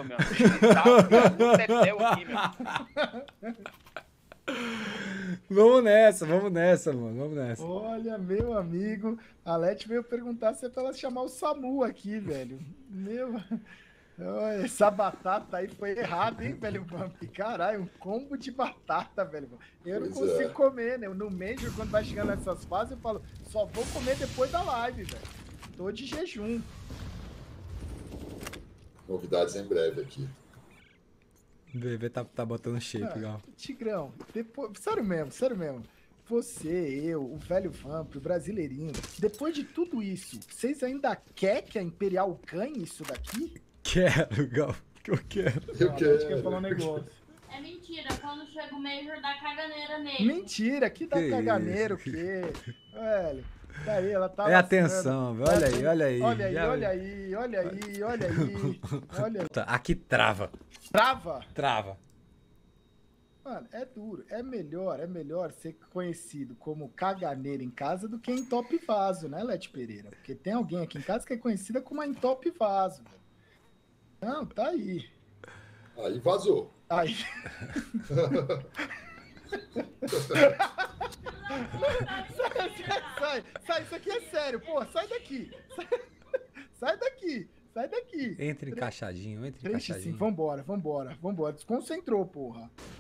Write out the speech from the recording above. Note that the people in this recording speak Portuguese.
meu amigo. Tá um tetel aqui, meu. Vamos nessa, mano. Vamos nessa. Olha, meu amigo, a Leti veio perguntar se é pra ela chamar o SAMU aqui, velho. Meu, olha, essa batata aí foi errada, hein, velho? Caralho, um combo de batata, velho. Eu não Pois consigo é. comer, né? No Major, quando vai chegando nessas fases, eu falo, só vou comer depois da live, velho. Tô de jejum. Novidades em breve aqui. O bebê tá botando shape, igual. Tigrão, depois, sério mesmo. Você, eu, o velho Vamp, o brasileirinho, depois de tudo isso, vocês ainda querem que a Imperial ganhe isso daqui? Quero, gal. Eu quero. Eu A Leti quer quero. falar um negócio. É mentira, quando chega o Major dá caganeira nele. Mentira, que dá Que caganeiro, o isso? quê? Velho, tá aí, ela tá É lascando. atenção, velho. Olha aí, olha aí. Olha aí, Já- olha aí, olha aí, olha aí. Olha aí. Tá, aqui trava. Trava! Trava. Mano, é duro. É melhor ser conhecido como caganeiro em casa do que entope vaso, né, Leti Pereira? Porque tem alguém aqui em casa que é conhecida como a entope vaso. Velho. Não, tá aí. Aí vazou. Aí. Sai, isso aqui é sério, pô, sai daqui. Sai daqui. Entra encaixadinho, entra Triste sim, encaixadinho. vambora. Desconcentrou, porra.